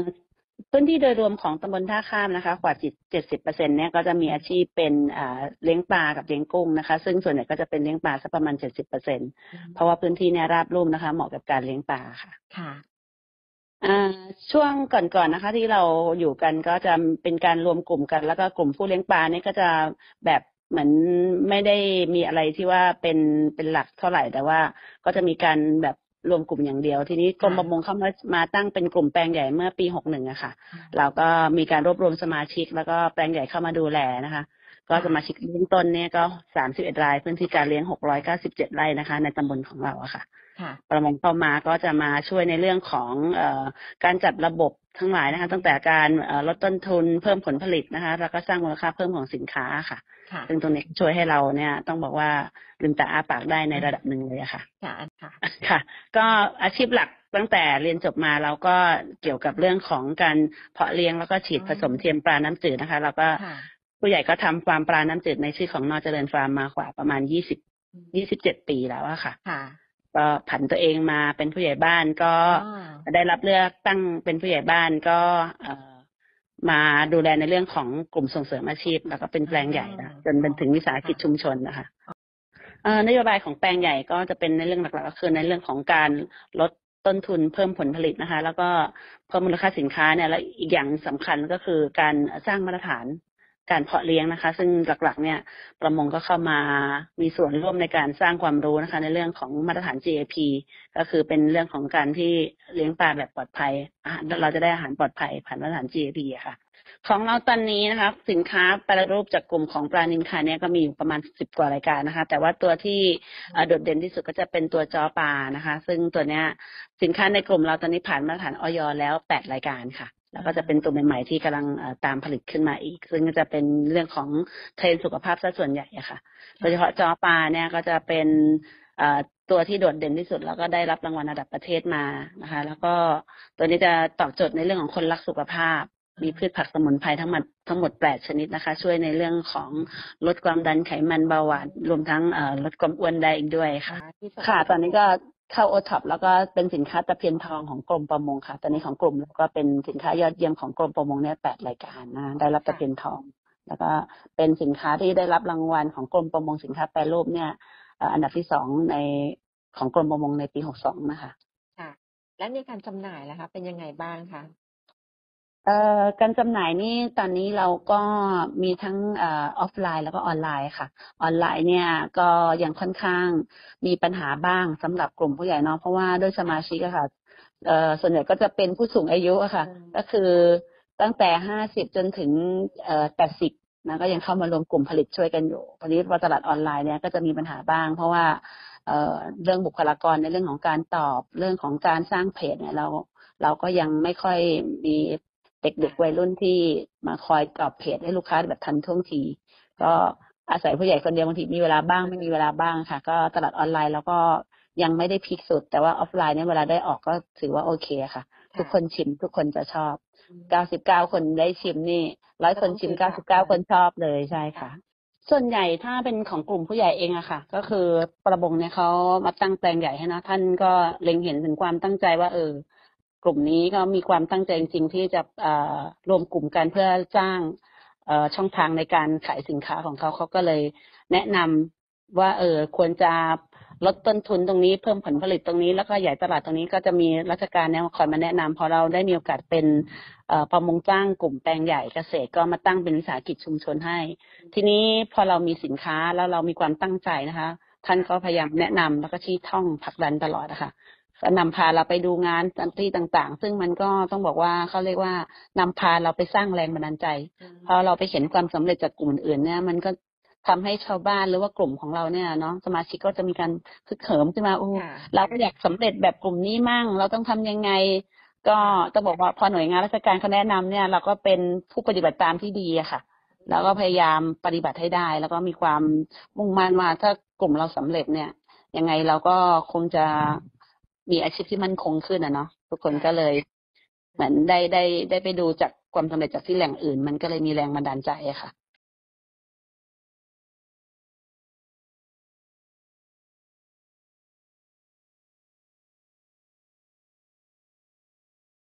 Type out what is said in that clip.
พื้นที่โดยรวมของตำบลท่าข้ามนะคะกว่า70%เนี่ยก็จะมีอาชีพเป็นเลี้ยงปลากับเลี้ยงกุ้งนะคะซึ่งส่วนใหญ่ก็จะเป็นเลี้ยงปลาสักประมาณ70%เพราะว่าพื้นที่เนี่ยราบลุ่มนะคะเหมาะกับการเลี้ยงปลาค่ะค่ะช่วงก่อนนะคะที่เราอยู่กันก็จะเป็นการรวมกลุ่มกัน แล้วก็กลุ่มผู้เลี้ยงปลาเนี่ยก็จะแบบเหมือนไม่ได้มีอะไรที่ว่าเป็นหลักเท่าไหร่แต่ว่าก็จะมีการแบบรวมกลุ่มอย่างเดียวทีนี้กรมประมงเข้ามาตั้งเป็นกลุ่มแปลงใหญ่เมื่อปี61อะค่ะเราก็มีการรวบรวมสมาชิกแล้วก็แปลงใหญ่เข้ามาดูแลนะคะก็สมาชิกเบื้องต้นเนี่ยก็31 รายพื้นที่การเลี้ยง697 ไร่นะคะในตำบลของเราอะค่ะประมงเข้ามาก็จะมาช่วยในเรื่องของการจัดระบบทั้งหลายนะคะตั้งแต่การลดต้นทุนเพิ่มผลผลิตนะคะแล้วก็สร้างมูลค่าเพิ่มของสินค้าค่ะซึ่งตรงนี้ช่วยให้เราเนี่ยต้องบอกว่าลืมตาอ้าปากได้ในระดับหนึ่งเลยค่ะค่ะก็อาชีพหลักตั้งแต่เรียนจบมาเราก็เกี่ยวกับเรื่องของการเพาะเลี้ยงแล้วก็ฉีดผสมเทียมปลาน้ำจืดนะคะแล้วก็ผู้ใหญ่ก็ทำฟาร์มปลาน้ำจืดในชื่อของนอเจริญฟาร์มมากว่าประมาณ27 ปีแล้วอะค่ะก็ผันตัวเองมาเป็นผู้ใหญ่บ้านก็ได้รับเลือกตั้งเป็นผู้ใหญ่บ้านก็มาดูแลในเรื่องของกลุ่มส่งเสริมอาชีพแล้วก็เป็นแปลงใหญ่จนเป็นถึงวิสาหกิจชุมชนนะคะนโยบายของแปลงใหญ่ก็จะเป็นในเรื่องหลักๆก็คือในเรื่องของการลดต้นทุนเพิ่มผลผลิตนะคะแล้วก็เพิ่มมูลค่าสินค้าเนี่ยและอีกอย่างสำคัญก็คือการสร้างมาตรฐานการเพาะเลี้ยงนะคะซึ่งหลักๆเนี่ยประมงก็เข้ามามีส่วนร่วมในการสร้างความรู้นะคะในเรื่องของมาตรฐาน GAP ก็คือเป็นเรื่องของการที่เลี้ยงปลาแบบปลอดภัยเราจะได้อาหารปลอดภัยผ่านมาตรฐาน GAP อะค่ะของเราตอนนี้นะคะสินค้าแปรรูปจากกลุ่มของปลานิลค่ะเนี่ยก็มีอยู่ประมาณ10 กว่ารายการนะคะแต่ว่าตัวที่โดดเด่นที่สุดก็จะเป็นตัวจ้อปลานะคะซึ่งตัวเนี้ยสินค้าในกลุ่มเราตอนนี้ผ่านมาตรฐานอย.แล้ว8 รายการค่ะแล้วก็จะเป็นตัวใหม่ๆที่กำลังตามผลิตขึ้นมาอีกซึ่งก็จะเป็นเรื่องของเทรนด์สุขภาพซะส่วนใหญ่อะค่ะโดยเฉพาะจ้อปลาเนี่ยก็จะเป็นตัวที่โดดเด่นที่สุดแล้วก็ได้รับรางวัลระดับประเทศมานะคะแล้วก็ตัวนี้จะตอบโจทย์ในเรื่องของคนรักสุขภาพมีพืชผักสมุนไพรทั้งหมด8 ชนิดนะคะช่วยในเรื่องของลดความดันไขมันเบาหวานรวมทั้งลดความอ้วนได้อีกด้วยค่ะค่ะตอนนี้ก็เข้าโอท็อปแล้วก็เป็นสินค้าตะเพียนทองของกรมประมงค่ะตอนนี้ของกลุ่มแล้วก็เป็นสินค้ายอดเยี่ยมของกรมประมงเนี่ย8 รายการนะได้รับตะเพียนทองแล้วก็เป็นสินค้าที่ได้รับรางวัลของกรมประมงสินค้าแปรรูปเนี่ยอันดับที่2ในของกรมประมงในปี62นะคะค่ะและในการจำหน่ายล่ะคะเป็นยังไงบ้างคะการจำหน่ายนี่ตอนนี้เราก็มีทั้งออฟไลน์แล้วก็ออนไลน์ค่ะออนไลน์เนี่ยก็ยังค่อนข้างมีปัญหาบ้างสำหรับกลุ่มผู้ใหญ่เนาะเพราะว่าด้วยสมาชิกอะค่ะส่วนใหญ่ก็จะเป็นผู้สูงอายุอะค่ะก็คือตั้งแต่50จนถึง80นะก็ยังเข้ามารวมกลุ่มผลิตช่วยกันอยู่ตอนนี้พอตลาดออนไลน์เนี่ยก็จะมีปัญหาบ้างเพราะว่าเรื่องบุคลากรในเรื่องของการตอบเรื่องของการสร้างเพจเนี่ยเราก็ยังไม่ค่อยมีเด็กๆวัยรุ่นที่มาคอยตอบเพจให้ลูกค้าแบบทันท่วงทีก็อาศัยผู้ใหญ่คนเดียวบางทีมีเวลาบ้างไม่มีเวลาบ้างค่ะก็ตลาดออนไลน์แล้วก็ยังไม่ได้พีคสุดแต่ว่าออฟไลน์เนี่ยเวลาได้ออกก็ถือว่าโอเคค่ะทุกคนชิมทุกคนจะชอบ99 คนได้ชิมนี่100 คนชิม99 คนชอบเลยใช่ค่ะส่วนใหญ่ถ้าเป็นของกลุ่มผู้ใหญ่เองอะค่ะก็คือประมงเนี่ยเขามาตั้งแปลงใหญ่ให้นะท่านก็เล็งเห็นถึงความตั้งใจว่ากลุ่มนี้ก็มีความตั้งใจจริงๆที่จะรวมกลุ่มกันเพื่อสร้างช่องทางในการขายสินค้าของเขาก็เลยแนะนำว่าควรจะลดต้นทุนตรงนี้เพิ่มผลผลิตตรงนี้แล้วก็ใหญ่ตลาดตรงนี้ก็จะมีราชการเนี่ยคอยมาแนะนำพอเราได้มีโอกาสเป็นประมงจ้างกลุ่มแปลงใหญ่เกษตรก็มาตั้งเป็นวิสาหกิจชุมชนให้ทีนี้พอเรามีสินค้าแล้วเรามีความตั้งใจนะคะท่านก็พยายามแนะนำแล้วก็ชี้ท่องผลักดันตลอดนะคะก็นำพาเราไปดูงานที่ต่างๆซึ่งมันก็ต้องบอกว่าเขาเรียกว่านำพาเราไปสร้างแรงบันดาลใจพอเราไปเห็นความสำเร็จจากกลุ่มอื่นเนี่ยมันก็ทำให้ชาวบ้านหรือว่ากลุ่มของเราเนี่ยเนาะสมาชิกก็จะมีการคึกเหิมขึ้นมาเราก็อยากสำเร็จแบบกลุ่มนี้มั่งเราต้องทำยังไงก็ต้องบอกว่าพอหน่วยงานราชการเขาแนะนำเนี่ยเราก็เป็นผู้ปฏิบัติตามที่ดีอะค่ะแล้วก็พยายามปฏิบัติให้ได้แล้วก็มีความมุ่งมั่นว่าถ้ากลุ่มเราสำเร็จเนี่ยยังไงเราก็คงจะมีอาชีพที่มั่นคงขึ้นเนาะทุกคนก็เลยเหมือนได้ไปดูจากความสำเร็จจากที่แหล่งอื่นมันก็เลยมีแรงบันดาลใจอะค่ะ